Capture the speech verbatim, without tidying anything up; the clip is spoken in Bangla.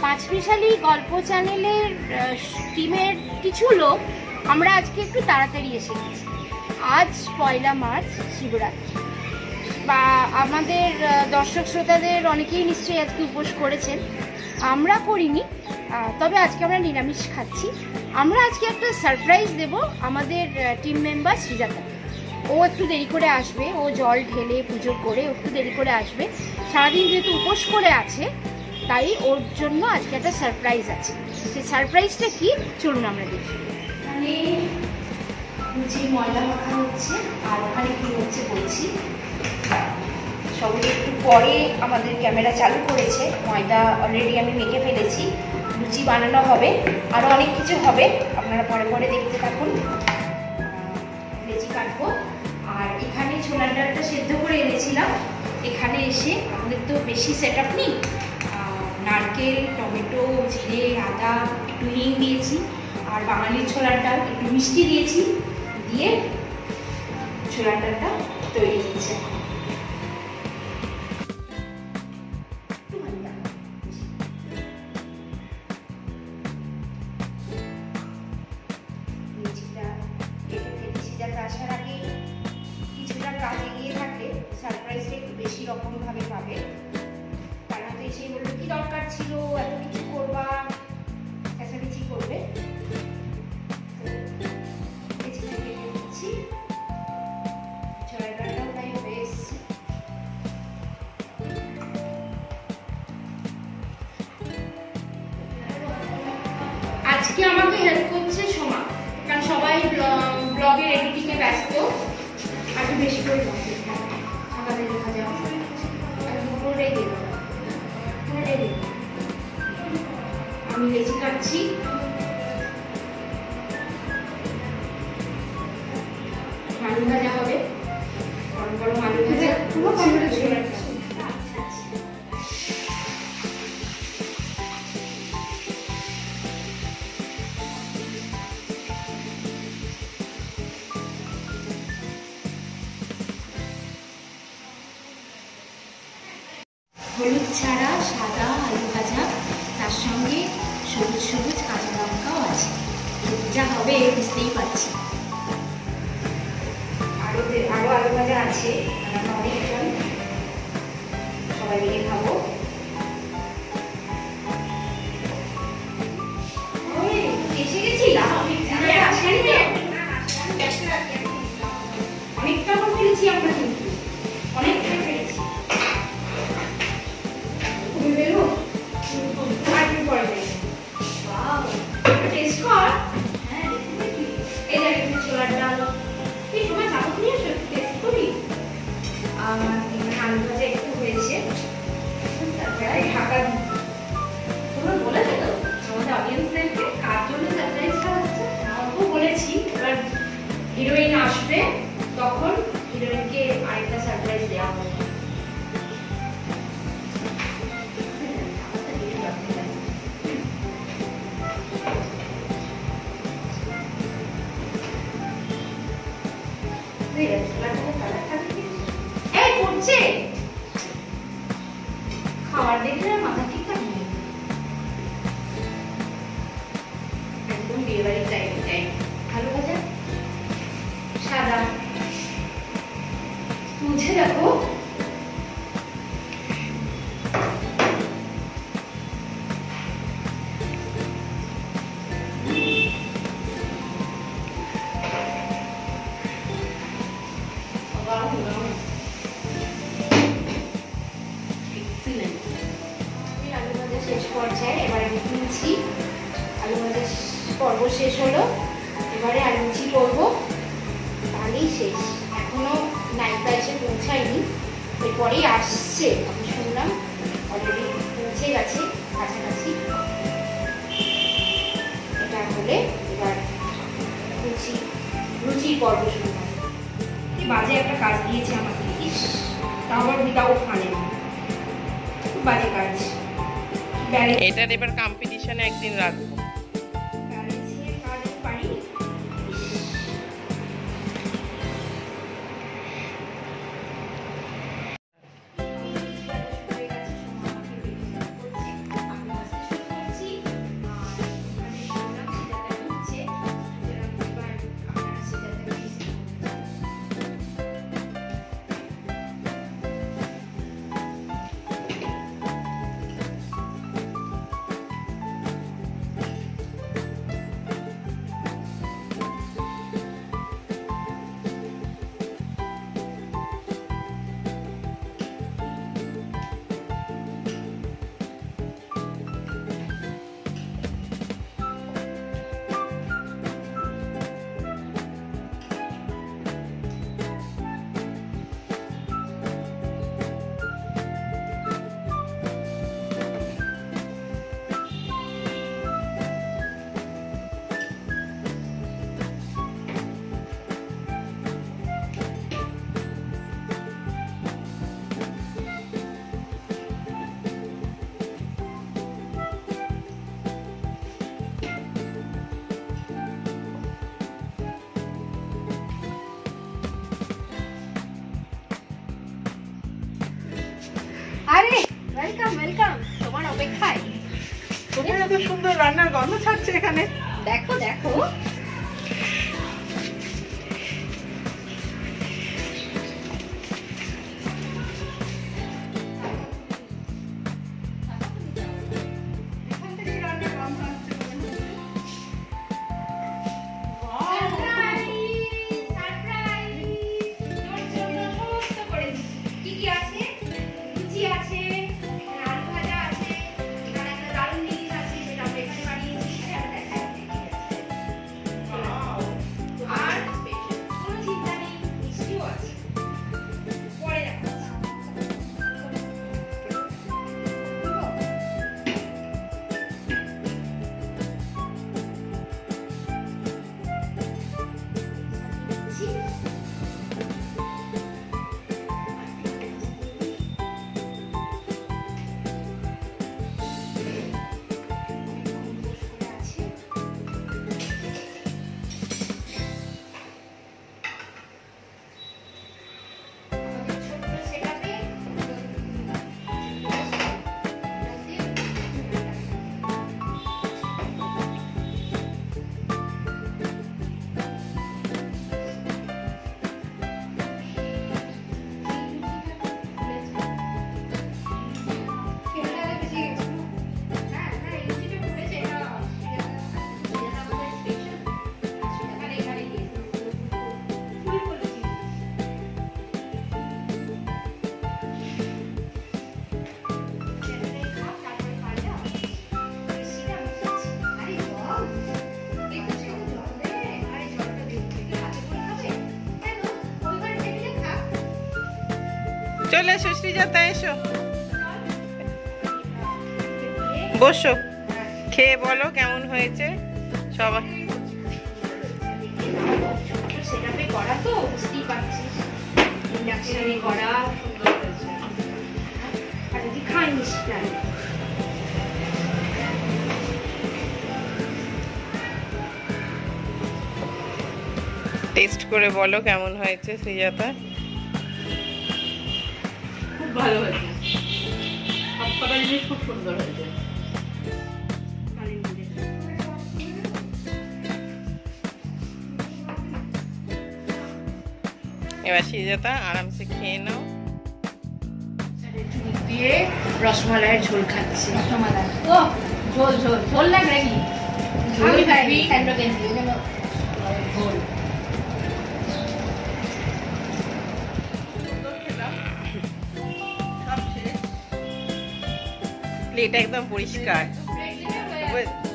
পাঁচমিশালি গল্প চ্যানেলের টিমের কিছু লোক আমরা আজকে একটু তাড়াতাড়ি এসে গেছি। আজ পয়লা মার্চ, শিবরাত্রি। বা আমাদের দর্শক শ্রোতাদের অনেকেই নিশ্চয়ই আজকে উপোস করেছেন, আমরা করিনি, তবে আজকে আমরা নিরামিষ খাচ্ছি। আমরা আজকে একটা সারপ্রাইজ দেব আমাদের টিম মেম্বার শ্রীজাতা। ও একটু দেরি করে আসবে, ও জল ঢেলে পুজো করে একটু দেরি করে আসবে। সারাদিন যেহেতু উপোস করে আছে, তাই ওর জন্য আজকে একটা সারপ্রাইজ আছে। সেই সারপ্রাইজটা কি চলুন আমরা দেখি। এখানে লুচির ময়দা মাখা হচ্ছে, আর ওখানে কি হচ্ছে বলছি। সবাই একটু পরে আমাদের ক্যামেরা চালু করেছে, ময়দা অলরেডি আমি মেখে ফেলেছি। লুচি বানানো হবে, আরও অনেক কিছু হবে, আপনারা পরে পরে দেখতে থাকুন। লেচি কাটবো। আর এখানে ছোলার ডালটা সেদ্ধ করে এনেছিলাম। এখানে এসে আমাদের তো বেশি সেট আপ নেই, নারকেল, টমেটো, জিরে, আদা, একটু হিং দিয়েছি, আর বাঙালির ছোলার ডাল একটু মিষ্টি দিয়েছি, দিয়ে ছোলার ডালটা তৈরি হচ্ছে। আসার আগে কিছুটা কাজে গিয়ে থাকে, সারপ্রাইজটা একটু বেশি রকম ভাবে পাবে। তার মধ্যে এসে বললো কি দরকার ছিল এত কিছু করবা, কাছাকাছি করবে। আজকে আমাকে হেল্প করছে সোমা, কারণ সবাই ব্লগের এডিটিংয়ে ব্যস্ত। আগে বেশি করে সকালে দেখা যাবে, আমি লেচি কাটছি। আলু ভাজা হবে, গরম গরম আলু ভাজা। হলুদ ছাড়া সাদা আলু ভাজা, তার সঙ্গে সবুজ সবুজ কাঁচা লঙ্কাও আছে। যা হবে বুঝতেই পারছি। আরো আরো আলু ভাজা আছে, আমরা অনেকজন সবাই মিলে খাবো। এসে গেছিলাম অনেকটা ফেলেছি আমরা, কিন্তু অনেকটা ফেলেছি। আলু ভাজা একটু হয়েছে, তারপরে ঢাকা তোমরা বলে দেবো আমাদের অডিয়েন্সদেরকে কার জন্য সারপ্রাইজটা হচ্ছে। আমাকেও বলেছি, এবার হিরোইন আসবে তখন হিরোইনকে আরেকটা সারপ্রাইজ দেওয়া হবে। খাবার দেখলে মাথা ঠিকঠাক নেই, একদম বিয়ে বাড়ির টাইম টাইম। আলু ভাজা সাদা তুলছে, দেখো আলু ভাজা শেষ পর্যায়ে। এবার আমি তুলছি, আলু ভাজা পর্ব শেষ হলো, এবারে আলু লুচি করবো, তাহলেই শেষ। এখনো নাইকা এসে পৌঁছায়নি, এরপরেই আসছে, আমি শুনলাম অলরেডি পৌঁছে গেছে কাছাকাছি। এটা হলে এবার লুচি লুচির পর্ব শুরু হবে। কি বাজে একটা কাজ দিয়েছে আমাকে, ইস, তাও আবার উইদাউট ফানে, খুব বাজে কাজ। এটার এবার কম্পিটিশনে একদিন রাখবো। প্রথমে এত সুন্দর রান্নার গন্ধ ছাড়ছে এখানে। দেখো দেখো চলে এসো শ্রীজাতা, এসো বসো, খেয়ে বলো কেমন হয়েছে। সবাই সেটাপে করা তো বুঝতেই পারছিস, ইন্ডাকশনে করা আর যদি খাইনিস টেস্ট করে বলো কেমন হয়েছে শ্রীজাতা। খুব ভালো হয়েছে, সবকটা জিনিস খুব সুন্দর হয়েছে। এবার শ্রীজাতা আরামসে খেয়ে নাও। দিয়ে রসমালাইয়ের ঝোল খাচ্ছি। রসমালাই ও ঝোল ঝোল ঝোল লাগবে নাকি? ঝোল খাইবি স্যান্ডো কেন্দ্রি ঝোল। প্লেট একদম পরিষ্কার।